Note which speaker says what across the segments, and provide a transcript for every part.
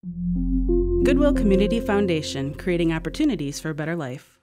Speaker 1: Goodwill Community Foundation, creating opportunities for a better life.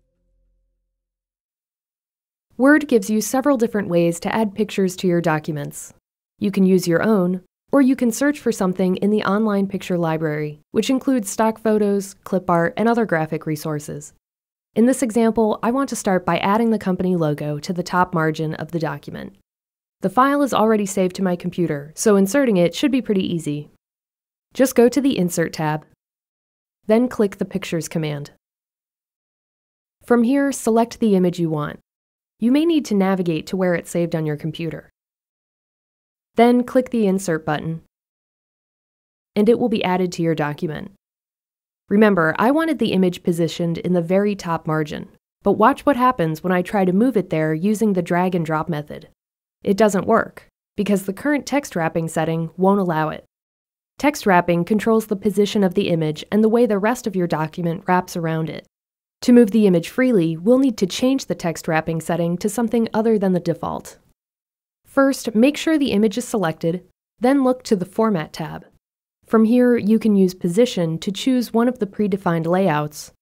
Speaker 2: Word gives you several different ways to add pictures to your documents. You can use your own, or you can search for something in the online picture library, which includes stock photos, clip art, and other graphic resources. In this example, I want to start by adding the company logo to the top margin of the document. The file is already saved to my computer, so inserting it should be pretty easy. Just go to the Insert tab, then click the Pictures command. From here, select the image you want. You may need to navigate to where it's saved on your computer. Then click the Insert button, and it will be added to your document. Remember, I wanted the image positioned in the very top margin, but watch what happens when I try to move it there using the drag and drop method. It doesn't work, because the current text wrapping setting won't allow it. Text wrapping controls the position of the image and the way the rest of your document wraps around it. To move the image freely, we'll need to change the text wrapping setting to something other than the default. First, make sure the image is selected, then look to the Format tab. From here, you can use Position to choose one of the predefined layouts,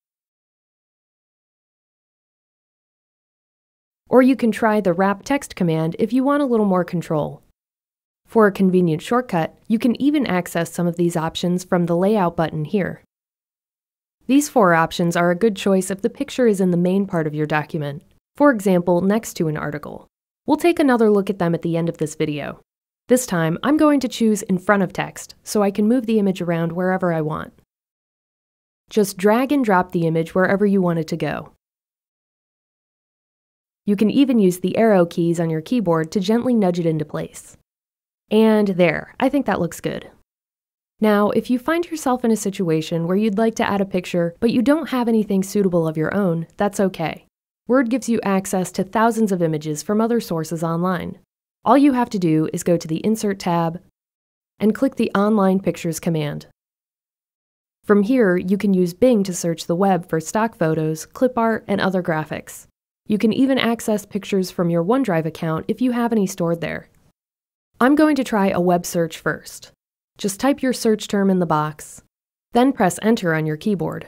Speaker 2: or you can try the Wrap Text command if you want a little more control. For a convenient shortcut, you can even access some of these options from the Layout button here. These 4 options are a good choice if the picture is in the main part of your document, for example, next to an article. We'll take another look at them at the end of this video. This time, I'm going to choose in front of text, so I can move the image around wherever I want. Just drag and drop the image wherever you want it to go. You can even use the arrow keys on your keyboard to gently nudge it into place. And there, I think that looks good. Now, if you find yourself in a situation where you'd like to add a picture, but you don't have anything suitable of your own, that's okay. Word gives you access to thousands of images from other sources online. All you have to do is go to the Insert tab and click the Online Pictures command. From here, you can use Bing to search the web for stock photos, clip art, and other graphics. You can even access pictures from your OneDrive account if you have any stored there. I'm going to try a web search first. Just type your search term in the box, then press Enter on your keyboard.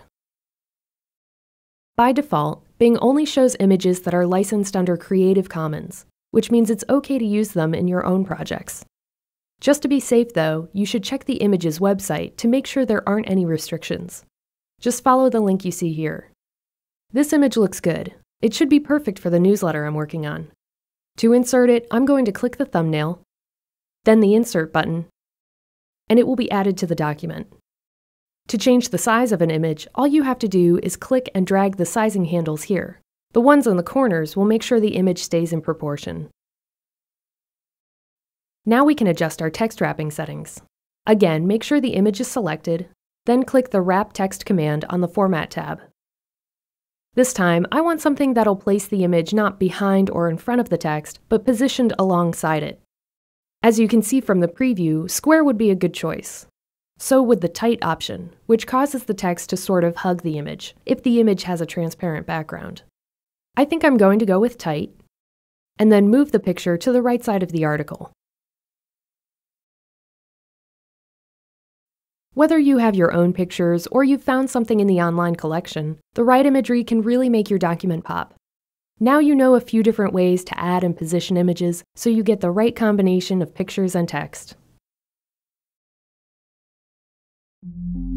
Speaker 2: By default, Bing only shows images that are licensed under Creative Commons, which means it's okay to use them in your own projects. Just to be safe though, you should check the image's website to make sure there aren't any restrictions. Just follow the link you see here. This image looks good. It should be perfect for the newsletter I'm working on. To insert it, I'm going to click the thumbnail, then the Insert button, and it will be added to the document. To change the size of an image, all you have to do is click and drag the sizing handles here. The ones on the corners will make sure the image stays in proportion. Now we can adjust our text wrapping settings. Again, make sure the image is selected, then click the Wrap Text command on the Format tab. This time, I want something that'll place the image not behind or in front of the text, but positioned alongside it. As you can see from the preview, square would be a good choice. So would the tight option, which causes the text to sort of hug the image, if the image has a transparent background. I think I'm going to go with tight, and then move the picture to the right side of the article. Whether you have your own pictures or you've found something in the online collection, the right imagery can really make your document pop. Now you know a few different ways to add and position images so you get the right combination of pictures and text.